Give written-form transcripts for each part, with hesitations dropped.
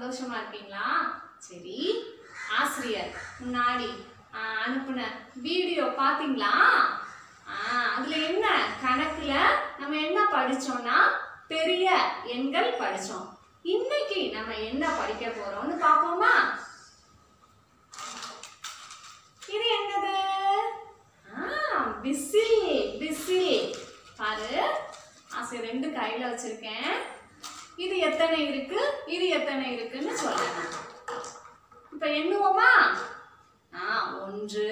சந்தோஷமா இருக்கீங்களா? சரி, ஆசிரியர் முன்னாடி அனுப்புன வீடியோ பாத்தீங்களா? அதுல என்ன கணக்குல நம்ம என்ன படிச்சோம்னா பெரிய எண்கள் படிச்சோம். இன்னைக்கு நம்ம என்ன படிக்க போறோம்னு பாப்போமா? இது என்னது? விசில். விசில் பாரு, ஆசிரியர் ரெண்டு கையில வச்சிருக்கேன். இது எத்தனை இருக்கு, இது எத்தனை இருக்குன்னு சொல்லணும். இப்ப எண்ணுவோமா? 1,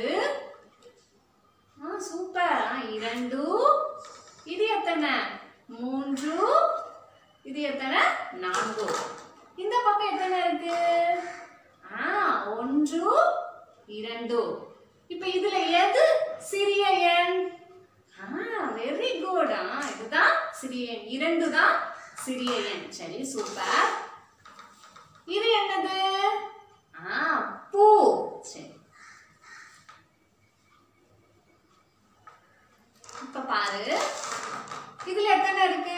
சூப்பர், 2, இது எத்தனை? 3, இது எத்தனை? 4. இந்த பக்கம் எத்தனை இருக்கு? 1, 2. இப்ப இதுல எது சிறிய எண்? Very good. இதுதான் சிறிய எண். 2 தான் சிறிய எண். சரி, சூப்பர். இது என்னது? பூ. சரி, இப்ப பாரு, இதுல எத்தனை இருக்கு?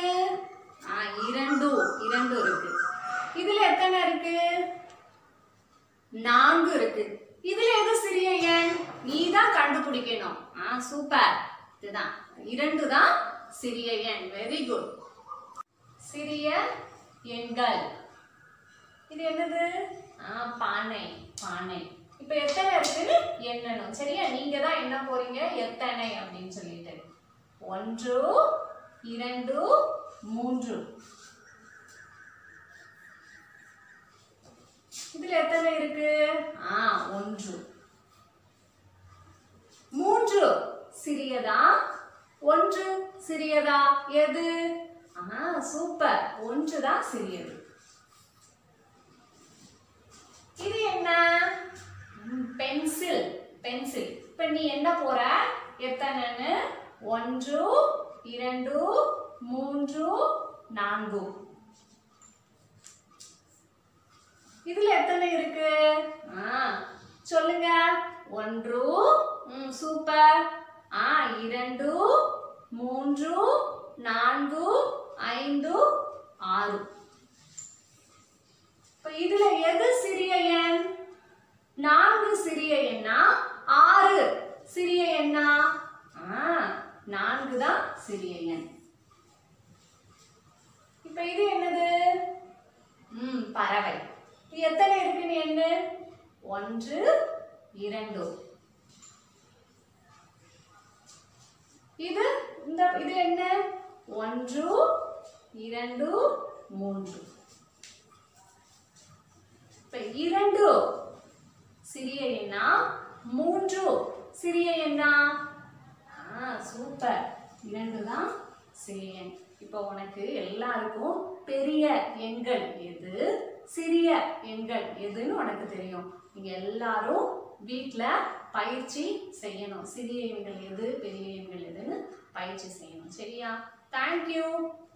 2 இருக்கு. இதுல எத்தனை இருக்கு? 4 இருக்கு. இதுல எது சிறிய எண்? நீ தான் கண்டுபிடிக்கணும். சூப்பர். இதுதான் 2 தான் சிறிய எண். Very good. சிறிய எண்கள். இது என்னது? பானை. பானை. இப்ப எத்தனை இருக்குன்னு எண்ணணும். சரியா? நீங்க தான் எண்ண போறீங்க எத்தனை அப்படின்னு சொல்லிட்டு. 1, 2, 3. இதுல எத்தனை இருக்கு? 1. 3 சிறியதா? 1 சிறியதா? எது? சூப்பர். 1 தான் சிறியது. இது என்ன? பென்சில். பென்சில். இப்ப நீ என்ன போற எத்தனைன்னு? 1, 2, 3, 4. இதுல எத்தனை இருக்கு? சொல்லுங்க. 1, சூப்பர். 2, 3, 4, 5, 6. இப்ப இதுல எது சிறிய எண்? 4 சிறிய எண்ணா? 6 சிறிய எண்ணா? 4 தான் சிறிய எண். இப்ப இது என்னது? பறவை. இது எத்தனை இருக்குன்னு எண்ணு? 1, 2. இது என்ன? 1, 2, 3. இப்ப 2 சிறிய எண்ணா? 3 சிறிய எண்ணா? சூப்பர். 2 தான் சிறிய எண். இப்போ உனக்கு எல்லாருக்கும் பெரிய எண்கள் எது, சிறிய எண்கள் எதுன்னு உனக்கு தெரியும். நீங்க எல்லாரும் வீட்ல பயிற்சி செய்யணும். சிறிய எண்கள் எது, பெரிய எண்கள் எதுன்னு பயிற்சி செய்யணும். சரியா? தேங்க்யூ.